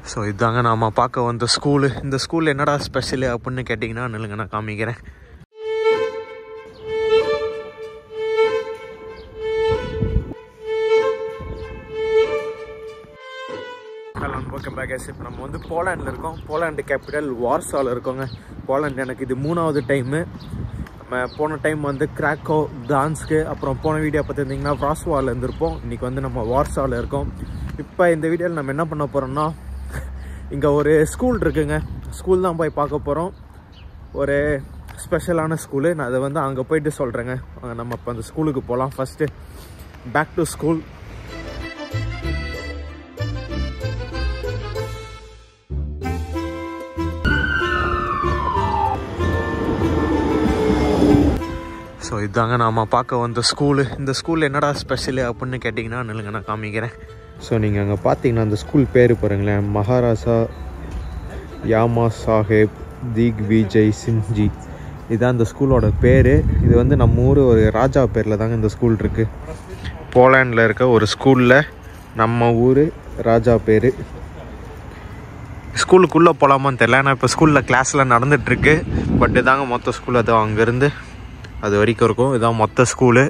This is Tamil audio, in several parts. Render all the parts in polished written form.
ஸோ இதாங்க நாம் பார்க்க வந்த ஸ்கூலு. இந்த ஸ்கூலில் என்னடா ஸ்பெஷலு அப்படின்னு கேட்டிங்கன்னா நில்லுங்க நான் காமிக்கிறேன். Hello, okay back. இப்போ நம்ம வந்து போலாண்டில் இருக்கோம். போலாண்டு கேபிட்டல் வார்சாவில் இருக்கோங்க. போலாண்டு எனக்கு இது 3வது டைமு. நம்ம போன டைம் வந்து கிராக்கோ டான்ஸ்க்கு, அப்புறம் போன வீடியோ பார்த்துருந்திங்கன்னா வார்சாவில் இருந்திருப்போம். இன்றைக்கி வந்து நம்ம வார்சாவில் இருக்கோம். இப்போ இந்த வீடியோவில் நம்ம என்ன பண்ண போகிறோம்னா, இங்கே ஒரு ஸ்கூல் இருக்குங்க. ஸ்கூல் தான் போய் பார்க்க போகிறோம். ஒரு ஸ்பெஷலான ஸ்கூலு. நான் அதை வந்து அங்கே போயிட்டு சொல்கிறேங்க. நம்ம இப்போ அந்த ஸ்கூலுக்கு போகலாம். First back to school. So இதாங்க நாம் பார்க்க வந்த ஸ்கூலு. இந்த ஸ்கூலில் என்னடா ஸ்பெஷலு அப்படின்னு கேட்டிங்கன்னா நில்லுங்க நான் காமிக்கிறேன். ஸோ நீங்கள் அங்கே பார்த்தீங்கன்னா அந்த ஸ்கூல் பேர் பாருங்களேன், மகாராஜா யாமா சாஹேப் திக்விஜய் சிங்ஜி. இதுதான் இந்த ஸ்கூலோட பேர். இது வந்து நம்ம ஊர் ஒரு ராஜா பேரில் தாங்க இந்த ஸ்கூல் இருக்குது. போலாண்டில் இருக்க ஒரு ஸ்கூலில் நம்ம ஊர் ராஜா பேர். ஸ்கூலுக்குள்ளே போகலாமான்னு தெரியல. ஏன்னா இப்போ ஸ்கூலில் கிளாஸில் நடந்துகிட்ருக்கு. பட் இதாங்க மொத்த ஸ்கூல். அது அங்கேருந்து அது வரைக்கும் இருக்கும். இதுதான் மொத்த ஸ்கூலு.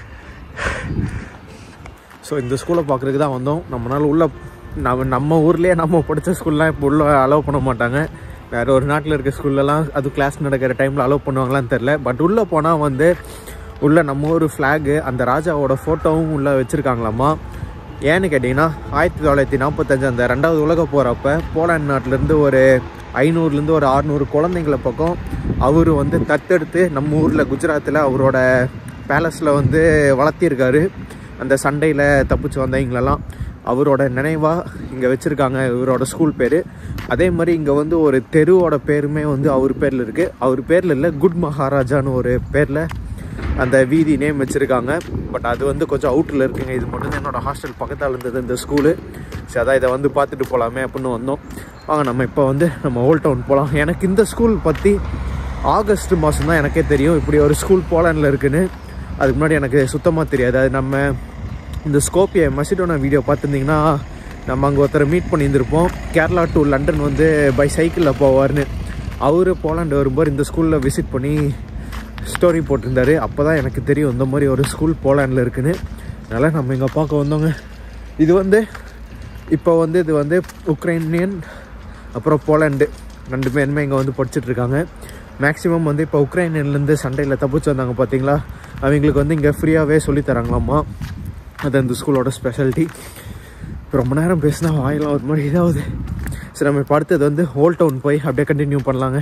ஸோ இந்த ஸ்கூலை பார்க்குறதுக்கு தான் வந்தோம். நம்மளால் உள்ள நம்ம ஊர்லேயே நம்ம படித்த ஸ்கூல்லாம் இப்போ உள்ள அலோவ் பண்ண மாட்டாங்க. வேறு ஒரு நாட்டில் இருக்க ஸ்கூல்லலாம் அது கிளாஸ் நடக்கிற டைமில் அலோவ் பண்ணுவாங்களான்னு தெரில. பட் உள்ளே போனால் வந்து உள்ளே நம்ம ஊர் ஃப்ளாகு, அந்த ராஜாவோட ஃபோட்டோவும் உள்ளே வச்சுருக்காங்களாம்மா. ஏன்னு கேட்டிங்கன்னா 1945 அந்த 2வது உலக போகிறப்ப போலாண்ட் நாட்டிலேருந்து ஒரு 500லேருந்து ஒரு 600 குழந்தைங்கள பக்கம் அவர் வந்து தத்தெடுத்து நம்ம ஊரில் குஜராத்தில் அவரோட பேலஸில் வந்து வளர்த்திருக்காரு. அந்த சண்டையில் தப்பிச்சு வந்தவங்களெல்லாம் அவரோட நினைவாக இங்கே வச்சுருக்காங்க. இவரோட ஸ்கூல் பேர். அதே மாதிரி இங்கே வந்து ஒரு தெருவோட பேருமே வந்து அவர் பேரில் இருக்குது. அவர் பேரில் இல்லை, குட் மகாராஜான்னு ஒரு பேரில் அந்த வீதி நேம் வச்சுருக்காங்க. பட் அது வந்து கொஞ்சம் அவுட்டில் இருக்குங்க. இது மட்டும் தான் என்னோடய ஹாஸ்டல் பக்கத்தால் இருந்தது இந்த ஸ்கூலு. சரி, அதான் இதை வந்து பார்த்துட்டு போகலாமே அப்படின்னு வந்தோம். வாங்க நம்ம இப்போ வந்து நம்ம ஓல்ட் டவுன் போகலாம். எனக்கு இந்த ஸ்கூல் பற்றி ஆகஸ்ட் மாதம் தான் எனக்கே தெரியும் இப்படி ஒரு ஸ்கூல் போலாண்டில் இருக்குதுன்னு. அதுக்கு முன்னாடி எனக்கு சுத்தமாக தெரியாது. அது நம்ம இந்த ஸ்கோப்பிய மசிடோனா வீடியோ பார்த்துருந்திங்கன்னா நம்ம அங்கே ஒருத்தரை மீட் பண்ணியிருந்திருப்போம். கேரளா டு லண்டன் வந்து பை சைக்கிளில் போவார்னு. அவர் போலாண்டு வரும்போது இந்த ஸ்கூலில் விசிட் பண்ணி ஸ்டோரி போட்டிருந்தாரு. அப்போ தான் எனக்கு தெரியும் இந்த மாதிரி ஒரு ஸ்கூல் போலாண்டில் இருக்குதுன்னு. அதனால் நம்ம இங்கே பார்க்க வந்தோங்க. இது வந்து இப்போ வந்து இது வந்து உக்ரைனியன் அப்புறம் போலாண்டு 2 பேருமே இங்கே வந்து படிச்சுட்ருக்காங்க. மேக்ஸிமம் வந்து இப்போ உக்ரைன்லேருந்து சண்டையில் தப்பிச்சு வந்தாங்க பார்த்தீங்களா, அவங்களுக்கு வந்து இங்கே ஃப்ரீயாகவே சொல்லித்தராங்களாம்மா. அது அந்த ஸ்கூலோட ஸ்பெஷாலிட்டி. இப்போ ரொம்ப நேரம் பேசினா வாயிலாம் ஒரு மாதிரி இதாகுது. சரி, நம்ம இப்போ அடுத்தது வந்து ஓல்ட் டவுன் போய் அப்படியே கண்டினியூ பண்ணலாங்க.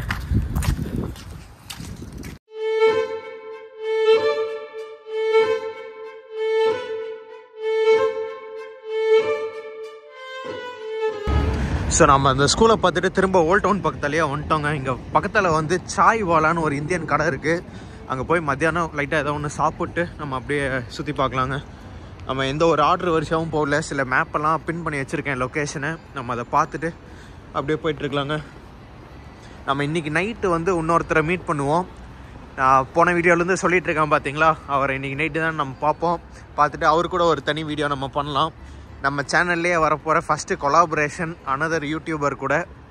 ஸோ நம்ம அந்த ஸ்கூலை பார்த்துட்டு திரும்ப ஓல்ட் டவுன் பக்கத்துலேயே வந்துட்டோங்க. இங்கே பக்கத்தில் வந்து சாய் வாலான்னு ஒரு இந்தியன் கடை இருக்குது. அங்கே போய் மத்தியானம் லைட்டாக ஏதோ ஒன்று சாப்பிட்டு நம்ம அப்படியே சுற்றி பார்க்கலாங்க. நம்ம எந்த ஒரு ஆர்டர் வரிசையாகவும் போகல. சில மேப்பெல்லாம் பின் பண்ணி வச்சுருக்கேன் லொக்கேஷனை. நம்ம அதை பார்த்துட்டு அப்படியே போயிட்டுருக்கலாங்க. நம்ம இன்றைக்கி நைட்டு வந்து இன்னொருத்தரை மீட் பண்ணுவோம். நான் போன வீடியோலேருந்து சொல்லிகிட்டு இருக்கேன் பார்த்தீங்களா, அவரை இன்றைக்கி நைட்டு தான் நம்ம பார்ப்போம். பார்த்துட்டு அவர் கூட ஒரு தனி வீடியோ நம்ம பண்ணலாம். நம்ம சேனல்லையே வரப்போகிற ஃபஸ்ட்டு கொலாபரேஷன் அனதர் யூடியூபர் கூட.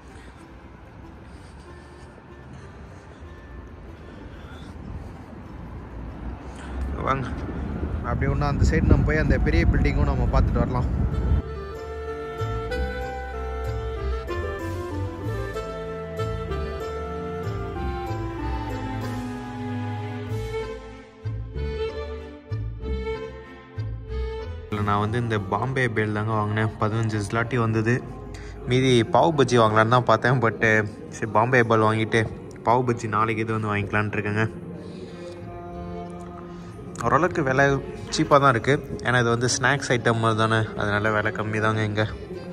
வாங்க அப்படி ஒன்று அந்த சைடு நம்ம போய் அந்த பெரிய பில்டிங்கும் நம்ம பார்த்துட்டு வரலாம். நான் வந்து இந்த பாம்பே பேல் தாங்க வாங்கினேன். 15 ஸ்லாட்டி வந்தது. மீதி பாவ் பஜ்ஜி வாங்கலான்னு தான் பார்த்தேன். பட்டு சரி, பாம்பே பால் வாங்கிட்டு பாவ் பஜ்ஜி நாளைக்கு இது வந்து வாங்கிக்கலான்ட்டு இருக்கேங்க. ஓரளவுக்கு விலை சீப்பாக தான் இருக்குது. ஏன்னா இது வந்து ஸ்நாக்ஸ் ஐட்டம் மாதிரி தானே, அதனால விலை கம்மி தாங்க இங்கே.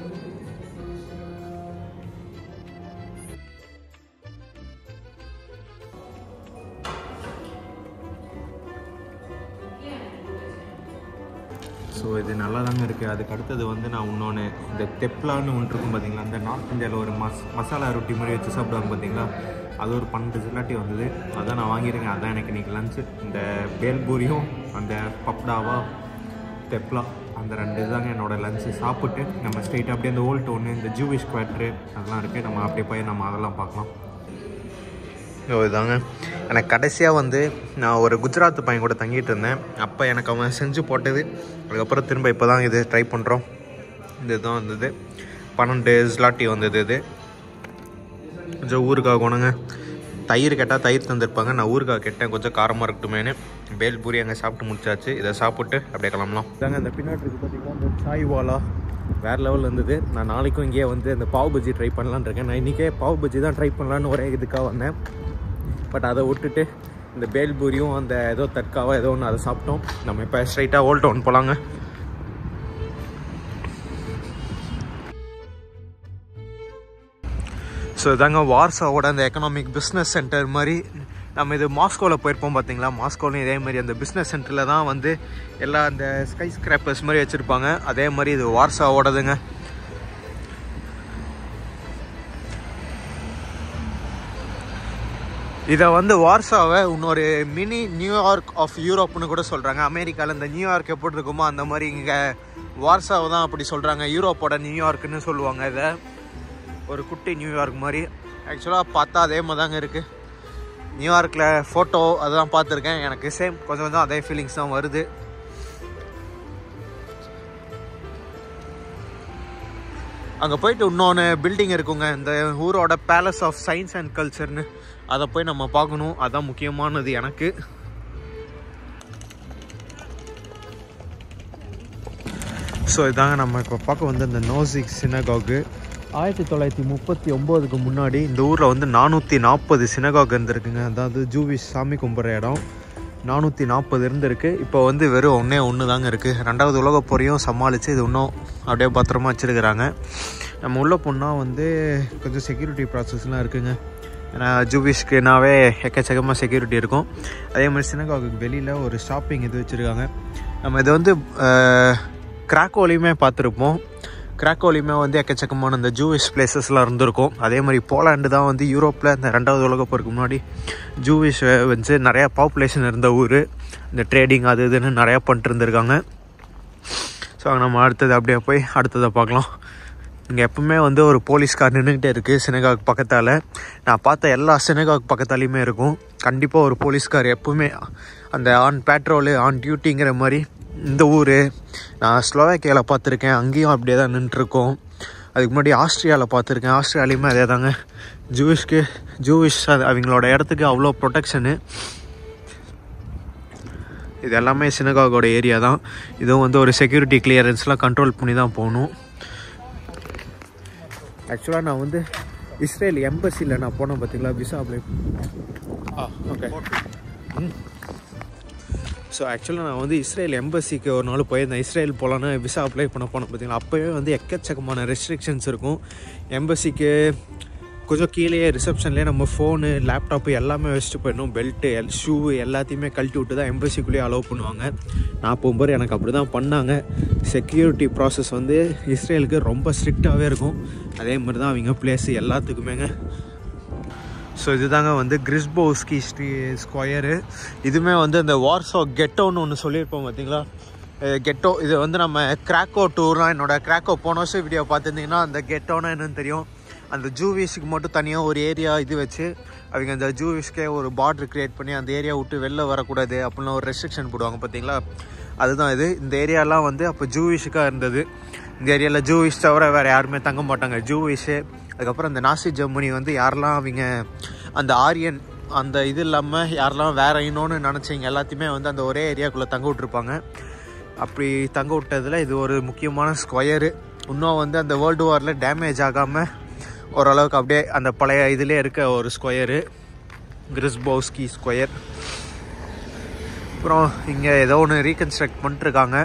ஸோ இது நல்லா தாங்க இருக்குது. அதுக்கு அடுத்தது வந்து நான் இன்னொன்று இந்த தெப்லான்னு ஒன்று இருக்கும் பார்த்தீங்களா, அந்த நார்த் இந்தியாவில் ஒரு மசாலா ரொட்டி மாதிரி வச்சு சாப்பிடுவாங்க பார்த்தீங்களா, அது ஒரு 12 ஜிலாட்டி வந்தது. அதான் நான் வாங்கியிருக்கேன். அதான் எனக்கு இன்றைக்கி லஞ்சு. இந்த பேல்பூரியும் அந்த பப்டாவா தெப்லா அந்த 2 இதுதாங்க என்னோடய லஞ்சு. சாப்பிட்டு நம்ம ஸ்ட்ரெயிட்டாக அப்படியே இந்த ஓல்ட் டவுனு, இந்த ஜூவிஷ் குவார்ட்ரு அதெல்லாம் இருக்குது. நம்ம அப்படியே போய் நம்ம அதெல்லாம் பார்க்கலாம். இதுதாங்க எனக்கு கடைசியாக வந்து நான் ஒரு குஜராத் பையன் கூட தங்கிட்டு இருந்தேன். அப்போ எனக்கு அவன் செஞ்சு போட்டது. அதுக்கப்புறம் திரும்ப இப்போ தான் இது ட்ரை பண்ணுறோம். இது தான் வந்தது 12 ஸ்லாட்டி வந்தது. இது கொஞ்சம் ஊறுகாய் கொணுங்க. தயிர் கேட்டால் தயிர் தந்திருப்பாங்க. நான் ஊறுகாய் கேட்டேன் கொஞ்சம் காரமாக இருக்கட்டுமேனு. பேல்பூரி அங்கே சாப்பிட்டு முடிச்சாச்சு. இதை சாப்பிட்டு அப்படியே கிளம்பலாம். இதாங்க அந்த பின்னாடி இருக்குது பார்த்திங்கன்னா இந்த சாய்வாலா வேறு லெவலில் இருந்தது. நான் நாளைக்கும் இங்கேயே வந்து இந்த பாவ் பஜ்ஜி ட்ரை பண்ணலான்னு இருக்கேன். நான் இன்றைக்கே பாவ் பஜ்ஜி தான் ட்ரை பண்ணலான்னு ஒரே இதுக்காக வந்தேன். பட் அதை விட்டுட்டு இந்த பேல்பூரியும் அந்த ஏதோ தட்காவோ ஏதோ ஒன்று அதை சாப்பிட்டோம். நம்ம இப்போ ஸ்ட்ரைட்டாக ஓல்ட் டவுன் போகலாங்க. ஸோ இதாங்க வார்சாவோட அந்த எக்கனாமிக் பிஸ்னஸ் சென்டர் மாதிரி. நம்ம இது மாஸ்கோவில் போயிருப்போம் பார்த்தீங்களா, மாஸ்கோலையும் இதே மாதிரி அந்த பிஸ்னஸ் சென்டரில் தான் வந்து எல்லா அந்த ஸ்கை ஸ்கிராப்பர்ஸ் மாதிரி வச்சுருப்பாங்க. அதே மாதிரி இது வார்சாவோடதுங்க. இதை வந்து வார்சாவை இன்னொரு மினி நியூயார்க் ஆஃப் யூரோப்னு கூட சொல்கிறாங்க. அமெரிக்காவில் இந்த நியூயார்க் எப்படி இருக்குமோ அந்த மாதிரி இங்கே வார்சாவை தான் அப்படி சொல்கிறாங்க. யூரோப்போட நியூயார்க்குன்னு சொல்லுவாங்க. இதை ஒரு குட்டி நியூயார்க் மாதிரி. ஆக்சுவலாக பார்த்தா அதே மாதிரி தாங்க இருக்குது. நியூயார்க்கில் ஃபோட்டோ அதெல்லாம் பார்த்துருக்கேன். எனக்கு சேம் கொஞ்சம் கொஞ்சம் அதே ஃபீலிங்ஸ் தான் வருது. அங்கே போயிட்டு இன்னொன்று பில்டிங் இருக்குங்க, இந்த ஊரோட பேலஸ் ஆஃப் சயின்ஸ் அண்ட் கல்ச்சர்னு. அதை போய் நம்ம பார்க்கணும். அதுதான் முக்கியமானது எனக்கு. ஸோ இதாங்க நம்ம இப்போ பார்க்க வந்து இந்த நோசிக் சினகாகு. 1939க்கு முன்னாடி இந்த ஊரில் வந்து 440 சினகாக் இருந்திருக்குங்க. அதாவது ஜூவிஷ் சாமி கும்பிட்ற இடம் 440 இருந்திருக்கு. இப்போ வந்து வெறும் ஒன்று தாங்க இருக்குது. 2வது உலகப் போரையும் சமாளித்து இது இன்னும் அப்படியே பத்திரமா வச்சுருக்கிறாங்க. நம்ம உள்ளே போனால் வந்து கொஞ்சம் செக்யூரிட்டி ப்ராசஸ்லாம் இருக்குங்க. ஏன்னா ஜூவிஷ்க்குனாவே எக்கச்சக்கமாக செக்யூரிட்டி இருக்கும். அதே மாதிரி சினகாகுக்கு வெளியில் ஒரு ஷாப்பிங் இது வச்சுருக்காங்க. நம்ம இது வந்து கிராக்கோலையுமே பார்த்துருப்போம். கிராக்கோலையுமே வந்து எக்கச்சக்கமான இந்த ஜூவிஷ் பிளேசஸ்லாம் இருந்திருக்கும். அதே மாதிரி போலாண்டு தான் வந்து யூரோப்பில் இந்த 2வது உலகப் போருக்கு முன்னாடி ஜூவிஷ் வந்து நிறையா பாப்புலேஷன் இருந்த ஊர். இந்த ட்ரேடிங் அது இதுன்னு நிறையா பண்ணிட்டு இருந்திருக்காங்க. ஸோ நம்ம அடுத்தது அப்படியே போய் அடுத்ததை பார்க்கலாம். இங்கே எப்பவுமே வந்து ஒரு போலீஸ்கார் நின்றுக்கிட்டே இருக்குது சினகாக் பக்கத்தால். நான் பார்த்த எல்லா சினகாக் பக்கத்தாலையுமே இருக்கும். கண்டிப்பாக ஒரு போலீஸ்கார் எப்பவுமே அந்த ஆன் பேட்ரோலு ஆன் டியூட்டிங்கிற மாதிரி. இந்த ஊர் நான் ஸ்லோவேக்கியாவில் பார்த்துருக்கேன், அங்கேயும் அப்படியே தான் நின்றுருக்கோம். அதுக்கு முன்னாடி ஆஸ்திரியாவில் பார்த்துருக்கேன், ஆஸ்திரேலியாலையுமே அதே தாங்க. ஜூவிஷ் அவங்களோட இடத்துக்கு அவ்வளோ ப்ரொடெக்ஷனு. இது எல்லாமே சினகாகோட ஏரியா தான். இதுவும் வந்து ஒரு செக்யூரிட்டி கிளியரன்ஸ்லாம் கண்ட்ரோல் பண்ணி தான் போகணும். ஆக்சுவலாக நான் வந்து இஸ்ரேல் எம்பசியில் நான் போனேன் பார்த்தீங்களா, விசா அப்ளை. ஓகே. ஸோ ஆக்சுவலாக நான் வந்து இஸ்ரேல் எம்பசிக்கு ஒரு நாள் போயிருந்தேன். இஸ்ரேல் போகலான்னு விசா அப்ளை பண்ண போனேன் பார்த்தீங்களா. அப்போவே வந்து எக்கச்சக்கமான ரெஸ்ட்ரிக்ஷன்ஸ் இருக்கும். எம்பசிக்கு கொஞ்சம் கீழேயே ரிசப்ஷன்லேயே நம்ம ஃபோனு லேப்டாப்பு எல்லாமே வச்சுட்டு போயிடணும். பெல்ட்டு ஷூ எல்லாத்தையுமே கழட்டி விட்டு தான் எம்பசிக்குள்ளேயே அலோவ் பண்ணுவாங்க. நான் போகும்போது எனக்கு அப்படி தான் பண்ணாங்க. செக்யூரிட்டி ப்ராசஸ் வந்து இஸ்ரேலுக்கு ரொம்ப ஸ்ட்ரிக்டாகவே இருக்கும். அதே மாதிரி தான் அவங்க பிளேஸு எல்லாத்துக்குமேங்க. ஸோ இதுதாங்க வந்து கிரிஸ்போஸ்கி ஸ்கொயரு. இதுவுமே வந்து இந்த வார்சோ கெட்டோன்னு ஒன்று சொல்லியிருப்போம் பார்த்தீங்களா, கெட்டோ. இது வந்து நம்ம கிராக்கோ டூர்லாம் என்னோடய கிராக்கோ போன வருஷம் வீடியோ பார்த்துருந்தீங்கன்னா அந்த கெட்டோன்னா என்னென்னு தெரியும். அந்த ஜூவிஷ்க்கு மட்டும் தனியாக ஒரு ஏரியா இது வச்சு அவங்க அந்த ஜூவிஷ்கே ஒரு பார்டர் க்ரியேட் பண்ணி அந்த ஏரியா விட்டு வெளில வரக்கூடாது அப்படின்னா ஒரு ரெஸ்ட்ரிக்ஷன் போடுவாங்க பார்த்தீங்களா, அதுதான் இது. இந்த ஏரியாலாம் வந்து அப்போ ஜூவிஷுக்காக இருந்தது. இந்த ஏரியாவில் ஜூவிஷ் தவிர வேறு யாருமே தங்க மாட்டாங்க. ஜூவிஷு அதுக்கப்புறம் இந்த நாசி ஜெர்மனி வந்து யாரெல்லாம் அவங்க அந்த ஆரியன் அந்த இது இல்லாமல் யாரெல்லாம் வேறு இன்னொன்று நினச்சிங்க எல்லாத்தையுமே வந்து அந்த ஒரே ஏரியாக்குள்ளே தங்க விட்ருப்பாங்க. அப்படி தங்க விட்டதில் இது ஒரு முக்கியமான ஸ்கொயரு. இன்னும் வந்து அந்த வேர்ல்டு வாரில் டேமேஜ் ஆகாமல் ஓரளவுக்கு அப்படியே அந்த பழைய இதிலே இருக்க ஒரு ஸ்கொயரு, கிரிஸ்போஸ்கி ஸ்கொயர். அப்புறம் இங்கே ஏதோ ஒன்று ரீகன்ஸ்ட்ரக்ட் பண்ணிட்டுருக்காங்க.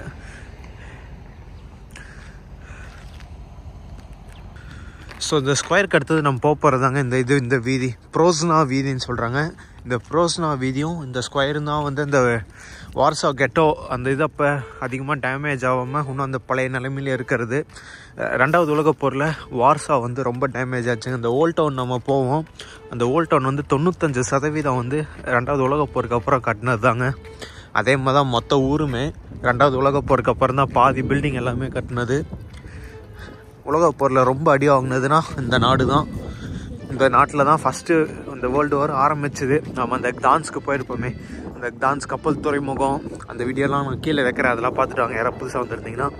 ஸோ இந்த ஸ்கொயருக்கு அடுத்தது நம்ம போகிறதாங்க இந்த வீதி ப்ரோஸ்னா வீதின்னு சொல்கிறாங்க. இந்த ப்ரோஸ்னா வீதியும் இந்த ஸ்கொயரும் தான் வந்து இந்த வார்சா கெட்டோ அந்த இது அப்போ அதிகமாக டேமேஜ் ஆகாமல் இன்னும் அந்த பழைய நிலைமையிலே இருக்கிறது. 2வது உலகப் போரில் வார்சா வந்து ரொம்ப டேமேஜ் ஆச்சுங்க. இந்த ஓல்ட் டவுன் நம்ம போவோம். அந்த ஓல்ட் டவுன் வந்து 95% வந்து 2வது உலகப் போருக்கு அப்புறம் கட்டினது தாங்க. அதே மாதிரி தான் மொத்த ஊருமே. 2வது உலகப் போருக்கு அப்புறம் தான் பாதி பில்டிங் எல்லாமே கட்டினது. உலகப் போரில் ரொம்ப அடி வாங்கினதுன்னா இந்த நாடு தான். இந்த நாட்டில் தான் ஃபஸ்ட்டு இந்த வேர்ல்டு வார் ஆரம்பிச்சது. நம்ம அந்த கிதான்ஸ்க்கு போயிருப்போமே, அந்த கிதான்ஸ் கப்பல் துறைமுகம், அந்த வீடியோலாம் நான் கீழே வைக்கிறேன், அதெல்லாம் பார்த்துட்டு வாங்க யாராவது புதுசாக வந்துருந்தீங்கன்னா.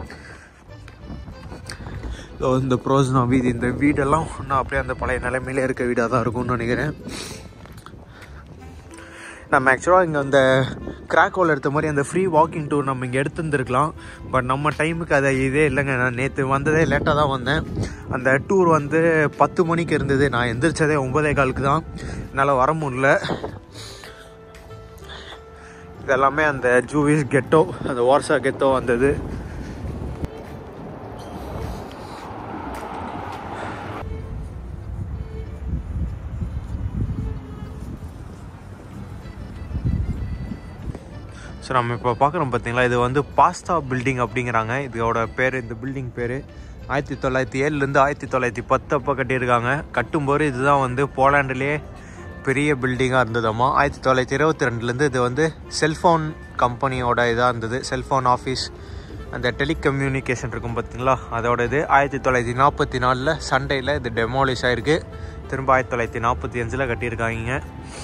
இந்த ப்ரோஸ்னா வீதி, இந்த வீடெல்லாம் இன்னும் அப்படியே அந்த பழைய நிலைமையிலே இருக்க வீடாக தான் இருக்கும்னு நினைக்கிறேன். நம்ம ஆக்சுவலாக இங்கே அந்த கிராக்கோவில் எடுத்த மாதிரி அந்த ஃப்ரீ வாக்கிங் டூர் நம்ம இங்கே எடுத்துருந்துருக்கலாம். பட் நம்ம டைமுக்கு அதை இதே இல்லைங்க. நான் நேற்று வந்ததே லேட்டாக தான் வந்தேன். அந்த டூர் வந்து 10 மணிக்கு இருந்தது. நான் எந்திரிச்சதே 9:15 தான். என்னால் வர முடியல. இதெல்லாமே அந்த ஜூவிஷ் கெட்டோ, அந்த வார்சா கெட்டோ வந்தது. ஸோ நம்ம இப்போ பார்க்குறோம் பார்த்தீங்களா, இது வந்து பாஸ்தா பில்டிங் அப்படிங்கிறாங்க இதோட பேர். இந்த பில்டிங் பேர் 1907லேருந்து 1910 அப்போ கட்டியிருக்காங்க. கட்டும்போது இதுதான் வந்து போலாண்டுலேயே பெரிய பில்டிங்காக இருந்ததாம்மா. 1922லேருந்து இது வந்து செல்ஃபோன் கம்பெனியோட இதாக இருந்தது. செல்ஃபோன் ஆஃபீஸ், அந்த டெலிகம்யூனிகேஷன் இருக்கும் பார்த்தீங்களா, அதோட இது 1944 சண்டேயில் இது டெமாலிஷ் ஆகிருக்கு. திரும்ப 1945 கட்டியிருக்காங்க.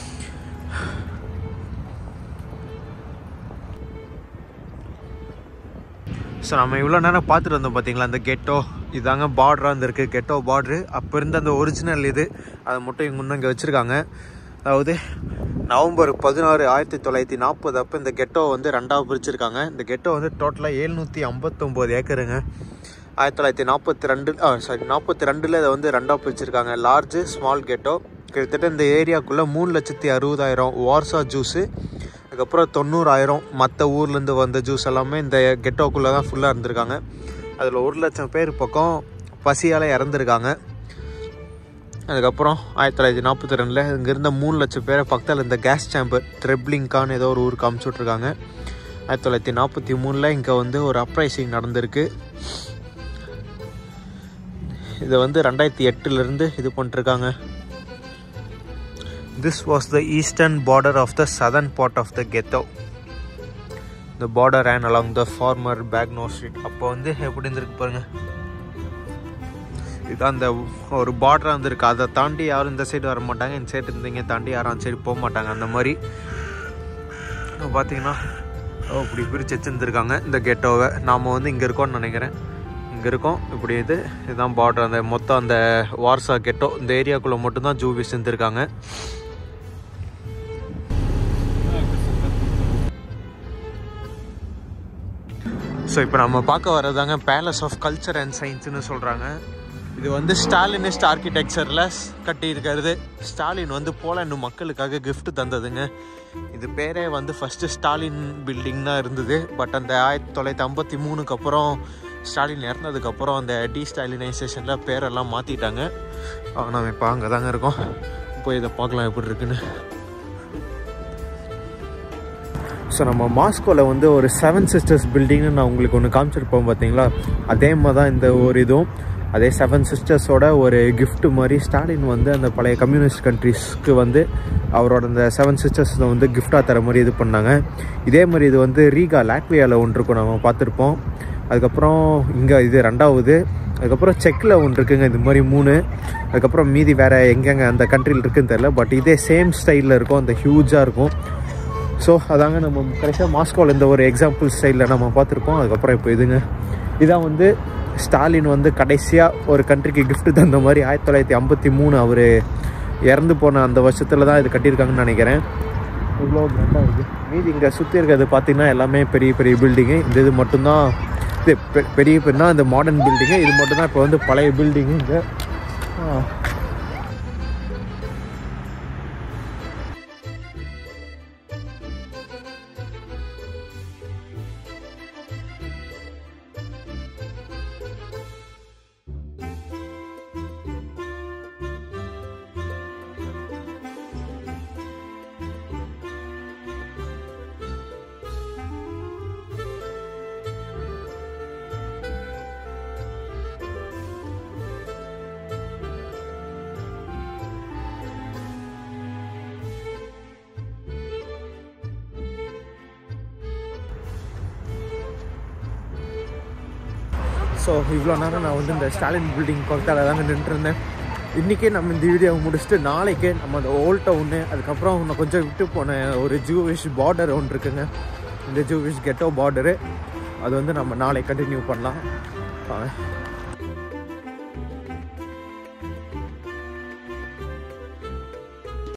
ஸோ நம்ம இவ்வளோ நேரம் பார்த்துட்டு வந்தோம் பார்த்தீங்களா, அந்த கெட்டோ இதாங்க பார்டராக இருந்திருக்கு. கெட்டோ பார்ட்ரு அப்போ இருந்த அந்த ஒரிஜினல் இது, அதை மட்டும் இங்கே இன்னும் இங்கே வச்சுருக்காங்க. அதாவது நவம்பர் 16, 1940 அப்போ இந்த கெட்டோ வந்து 2ஆக பிரிச்சிருக்காங்க. இந்த கெட்டோ வந்து டோட்டலாக 759 ஏக்கருங்க. 1942 இதை வந்து 2ஆக பிரிச்சிருக்காங்க. Large, small ghetto. கிட்டத்தட்ட இந்த ஏரியாக்குள்ளே 3,60,000 வார்சா ஜூஸு, அதுக்கப்புறம் 90,000 மற்ற ஊர்லேருந்து வந்த ஜூஸ் எல்லாமே இந்த கெட்டோக்குள்ளே தான் ஃபுல்லாக இருந்திருக்காங்க. அதில் 1,00,000 பேர் பக்கம் பசியால் இறந்துருக்காங்க. அதுக்கப்புறம் 1942 இங்கே இருந்த 3,00,000 பேரை பக்கத்தில் இந்த கேஸ் சேம்பர் ட்ரெப்ளிங்கான்னு ஏதோ ஒரு ஊருக்கு அமுச்சுட்ருக்காங்க. 1943 இங்கே வந்து ஒரு அப்ரைசிங் நடந்திருக்கு. இதை வந்து 2008 இது பண்ணிருக்காங்க. This was the eastern border of the southern part of the ghetto. The border ran along the former Bagnall Street. அப்போ வந்து எப்படி இருந்திருக்கு பாருங்க. இதுதான் அந்த ஒரு பார்டராக வந்துருக்கு. அதை தாண்டி யாரும் இந்த சைடு வர மாட்டாங்க, இந்த சைடு இருந்தீங்க தாண்டி யாரும் அந்த சைடு போக மாட்டாங்க. அந்த மாதிரி பார்த்தீங்கன்னா இப்படி பிரித்து வச்சுருந்துருக்காங்க இந்த கெட்டோவை. நாம் வந்து இங்கே இருக்கோம்னு நினைக்கிறேன். இங்கே இருக்கோம். இப்படி இதுதான் பார்டர். அந்த மொத்தம் அந்த வார்சா கெட்டோ இந்த ஏரியாக்குள்ளே மட்டும்தான் ஜூவிஸ் இருந்திருக்காங்க. ஸோ இப்போ நம்ம பார்க்க வர்றதாங்க பேலஸ் ஆஃப் கல்ச்சர் அண்ட் சயின்ஸ்னு சொல்கிறாங்க. இது வந்து ஸ்டாலினிஸ்ட் ஆர்கிடெக்சரில் கட்டியிருக்கிறது. ஸ்டாலின் வந்து போலாண்டு மக்களுக்காக கிஃப்ட் தந்ததுங்க. இது பேரே வந்து ஃபஸ்ட்டு ஸ்டாலின் பில்டிங் தான் இருந்தது. பட் அந்த 1953 அப்புறம் ஸ்டாலின் இறந்ததுக்கப்புறம் அந்த டீஸ்டாலினைசேஷனில் பேரெல்லாம் மாற்றிட்டாங்க. நம்ம இப்போ அங்கே தாங்க இருக்கோம். போய் இதை பார்க்கலாம் எப்படி இருக்குன்னு. ஸோ நம்ம மாஸ்கோவில் வந்து ஒரு 7 சிஸ்டர்ஸ் பில்டிங்னு நான் உங்களுக்கு ஒன்று காமிச்சிருப்போம் பார்த்தீங்களா, அதே மாதிரி தான் இந்த ஒரு இதுவும். அதே 7 சிஸ்டர்ஸோட ஒரு கிஃப்ட் மாதிரி ஸ்டாலின் வந்து அந்த பழைய கம்யூனிஸ்ட் கண்ட்ரிஸ்க்கு வந்து அவரோட அந்த 7 சிஸ்டர்ஸை வந்து கிஃப்டாக தர மாதிரி இது பண்ணாங்க. இதே மாதிரி இது வந்து ரீகா லாட்வியாவில் ஒன்று இருக்கும், நம்ம பார்த்துருப்போம். அதுக்கப்புறம் இங்கே இது 2வது. அதுக்கப்புறம் செக்கில் ஒன்று இருக்குங்க, இது மாதிரி 3. அதுக்கப்புறம் மீதி வேறு எங்கெங்கே அந்த கண்ட்ரியில் இருக்குதுன்னு தெரில. பட் இதே சேம் ஸ்டைலில் இருக்கும், அந்த ஹியூஜாக இருக்கும். ஸோ அதாங்க நம்ம கடைசியாக மாஸ்கோவில் இந்த ஒரு எக்ஸாம்பிள் ஸ்டைலில் நம்ம பார்த்துருப்போம். அதுக்கப்புறம் இப்போ இதுங்க, இதான் வந்து ஸ்டாலின் வந்து கடைசியாக ஒரு கண்ட்ரிக்கு கிஃப்ட் தந்த மாதிரி 1953 அவர் இறந்து போன அந்த வருஷத்தில் தான் இது கட்டியிருக்காங்கன்னு நினைக்கிறேன். இவ்வளோ கிராண்டாக இருக்குது. மீதி இங்கே சுற்றி இருக்கிறது பார்த்திங்கன்னா எல்லாமே பெரிய பெரிய பில்டிங்கு. இது மட்டும்தான் இது பெரிய பெருனா இந்த மாடர்ன் பில்டிங்கு. இது மட்டும்தான் இப்போ வந்து பழைய பில்டிங்கு. இங்கே ஸோ இவ்வளோ நேரம் நான் வந்து இந்த ஸ்டாலின் பில்டிங் பக்கத்தில் தாங்க நின்றுருந்தேன். இன்றைக்கே நம்ம இந்த வீடியோவை முடிச்சுட்டு நாளைக்கே நம்ம அந்த ஓல்ட் டவுனு, அதுக்கப்புறம் இன்னும் கொஞ்சம் விட்டு போன ஒரு ஜூவிஷ் பார்டர் ஒன்று இருக்குங்க, இந்த ஜூவிஷ் கெட்டோ பார்டரு, அது வந்து நம்ம நாளைக்கு கண்டினியூ பண்ணலாம்.